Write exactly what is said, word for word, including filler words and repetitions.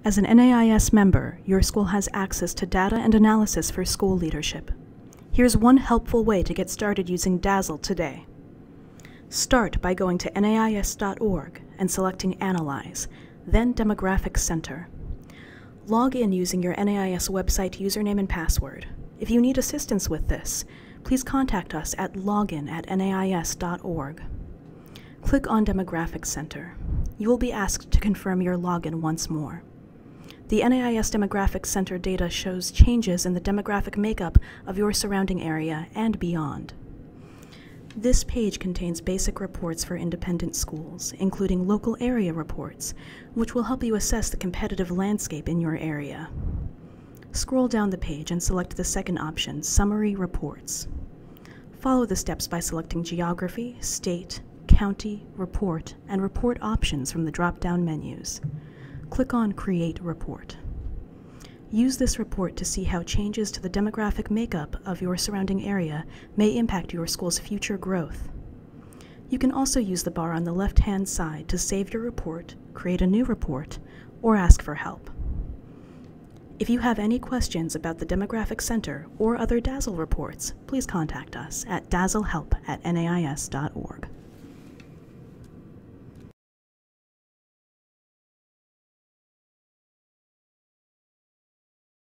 As an N A I S member, your school has access to data and analysis for school leadership. Here's one helpful way to get started using Dazzle today. Start by going to N A I S dot org and selecting Analyze, then Demographics Center. Log in using your N A I S website username and password. If you need assistance with this, please contact us at login at N A I S dot org. Click on Demographics Center. You will be asked to confirm your login once more. The N A I S Demographics Center data shows changes in the demographic makeup of your surrounding area and beyond. This page contains basic reports for independent schools, including local area reports, which will help you assess the competitive landscape in your area. Scroll down the page and select the second option, Summary Reports. Follow the steps by selecting Geography, State, County, Report, and Report options from the drop-down menus. Click on Create Report. Use this report to see how changes to the demographic makeup of your surrounding area may impact your school's future growth. You can also use the bar on the left-hand side to save your report, create a new report, or ask for help. If you have any questions about the Demographic Center or other Dazzle reports, please contact us at dazzlehelp at N A I S dot org.